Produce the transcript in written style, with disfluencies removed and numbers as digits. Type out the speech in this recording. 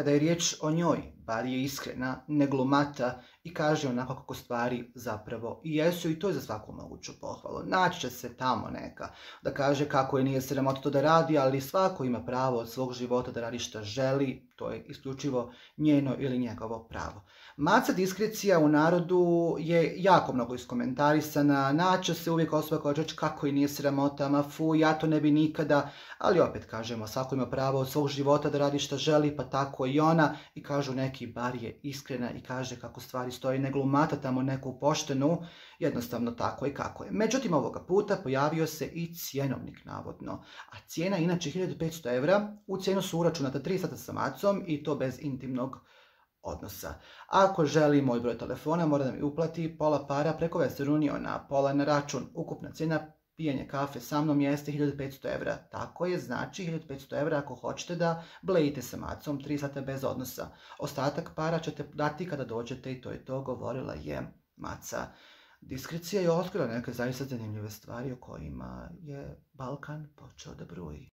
kada je riječ o njoj, bar je iskrena, ne glumata i kaže onako kako stvari zapravo i jesu i to je za svaku moguću pohvalu. Naći će se tamo neka da kaže kako je nije sramota to da radi, ali svako ima pravo od svog života da radi šta želi, to je isključivo njeno ili njegovo pravo. Maca diskrecija u narodu je jako mnogo iskomentarisana, naće se uvijek osoba koja će kako i nije sramota, ma fu, ja to ne bi nikada, ali opet kažemo, svako ima pravo od svog života da radi šta želi, pa tako i ona, i kažu neki, bar je iskrena i kaže kako stvari stoji, ne glumata tamo neku poštenu, jednostavno tako i kako je. Međutim, ovoga puta pojavio se i cjenovnik navodno, a cijena je inače 1500 evra, u cijenu su uračunata 3 sata sa macom i to bez intimnog odnosa. Ako želi moj broj telefona, mora da mi uplati pola para preko Western Uniona, pola na račun. Ukupna cijena pijenje kafe sa mnom jeste 1500 evra. Tako je, znači 1500 evra ako hoćete da blejite sa macom 3 sata bez odnosa. Ostatak para ćete dati kada dođete i to je to, govorila je Maca. Diskrecija je otkrila neke zaista zanimljive stvari o kojima je Balkan počeo da bruji.